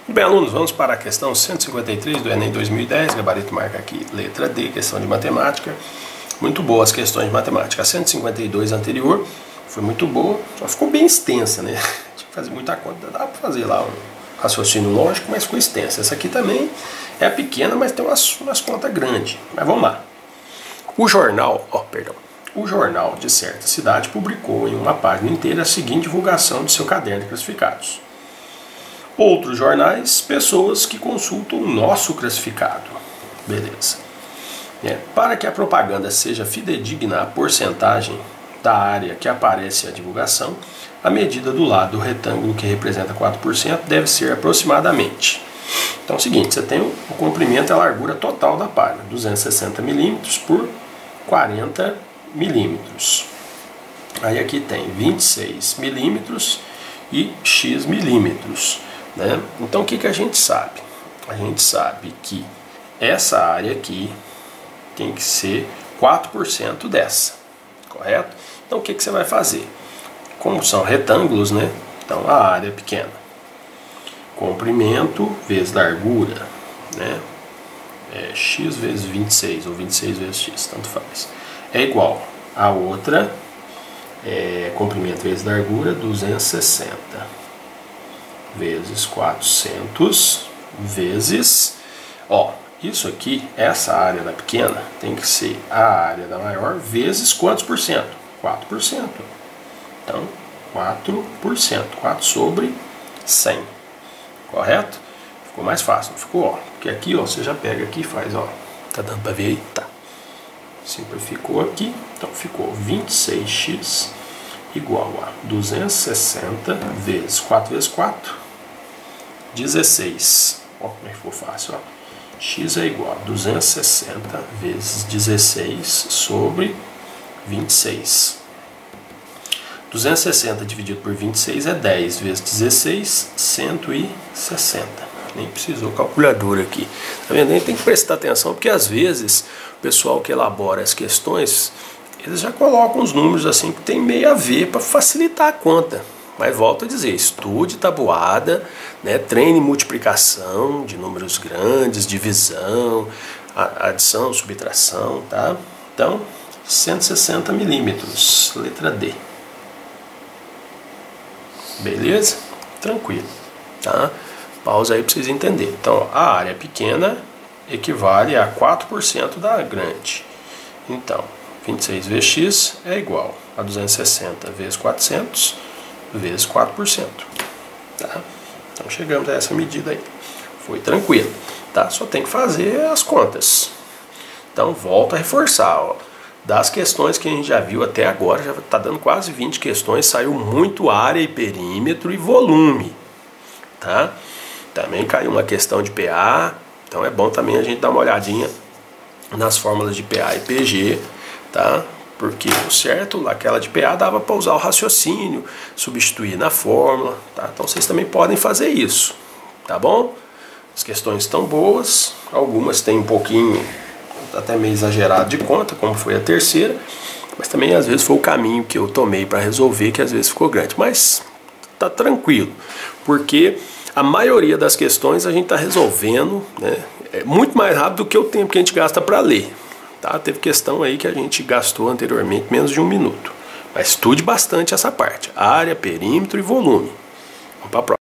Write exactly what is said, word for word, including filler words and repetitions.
Bem, alunos, vamos para a questão cento e cinquenta e três do Enem dois mil e dez, gabarito marca aqui letra D, questão de matemática. Muito boas as questões de matemática. A cento e cinquenta e dois anterior foi muito boa, só ficou bem extensa, né? Tinha que fazer muita conta, dá para fazer lá um raciocínio lógico, mas ficou extensa. Essa aqui também é pequena, mas tem umas, umas contas grandes. Mas vamos lá. O jornal, ó, perdão, o jornal de certa cidade publicou em uma página inteira a seguinte divulgação de seu caderno de classificados. Outros jornais, pessoas que consultam o nosso classificado. Beleza. É, para que a propaganda seja fidedigna à porcentagem da área que aparece a divulgação, a medida do lado do retângulo que representa quatro por cento deve ser aproximadamente. Então é o seguinte, você tem o comprimento e a largura total da página, duzentos e sessenta milímetros por quarenta milímetros. Aí aqui tem vinte e seis milímetros e x milímetros. Né? Então o que, que a gente sabe? A gente sabe que essa área aqui tem que ser quatro por cento dessa, correto? Então o que, que você vai fazer? Como são retângulos, né? Então a área é pequena. Comprimento vezes largura, né? É x vezes vinte e seis, ou vinte e seis vezes x, tanto faz. É igual a outra, é, comprimento vezes largura, duzentos e sessenta. Vezes quatrocentos, vezes, ó, isso aqui, essa área da pequena, tem que ser a área da maior, vezes quantos por cento? quatro por cento. Então, quatro por cento, quatro sobre cem, correto? Ficou mais fácil, não ficou? Ó, porque aqui, ó, você já pega aqui e faz, ó, tá dando pra ver aí? Tá. Simplificou aqui, então ficou vinte e seis x igual a duzentos e sessenta vezes quatro vezes quatro, dezesseis. Ó, como é que ficou fácil, ó. X é igual a duzentos e sessenta vezes dezesseis sobre vinte e seis. duzentos e sessenta dividido por vinte e seis é dez vezes dezesseis, cento e sessenta. Nem precisou calculadora aqui. Tá vendo? A gente tem que prestar atenção, porque às vezes o pessoal que elabora as questões, eles já colocam os números assim que tem meio a ver para facilitar a conta. Mas volto a dizer, estude tabuada, né, treine multiplicação de números grandes, divisão, adição, subtração, tá? Então, cento e sessenta milímetros, letra D. Beleza? Tranquilo, tá? Pausa aí para vocês entenderem. Então, a área pequena equivale a quatro por cento da grande. Então, vinte e seis vezes x é igual a duzentos e sessenta vezes quatrocentos vezes quatro por cento. Tá? Então chegamos a essa medida aí. Foi tranquilo. Tá? Só tem que fazer as contas. Então volto a reforçar. Ó. Das questões que a gente já viu até agora, já está dando quase vinte questões, saiu muito área e perímetro e volume. Tá? Também caiu uma questão de P A. Então é bom também a gente dar uma olhadinha nas fórmulas de P A e P G. Tá? Porque o certo, aquela de P A dava para usar o raciocínio, substituir na fórmula, tá? Então vocês também podem fazer isso, tá bom? As questões estão boas, algumas têm um pouquinho, até meio exagerado de conta, como foi a terceira, mas também às vezes foi o caminho que eu tomei para resolver, que às vezes ficou grande, mas tá tranquilo, porque a maioria das questões a gente está resolvendo, né, é muito mais rápido do que o tempo que a gente gasta para ler. Tá? Teve questão aí que a gente gastou anteriormente menos de um minuto. Mas estude bastante essa parte. Área, perímetro e volume. Vamos para a próxima.